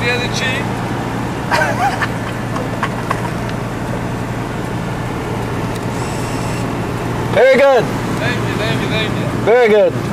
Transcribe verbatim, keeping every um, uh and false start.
the other cheek. Very good. Thank you, thank you, thank you. Very good.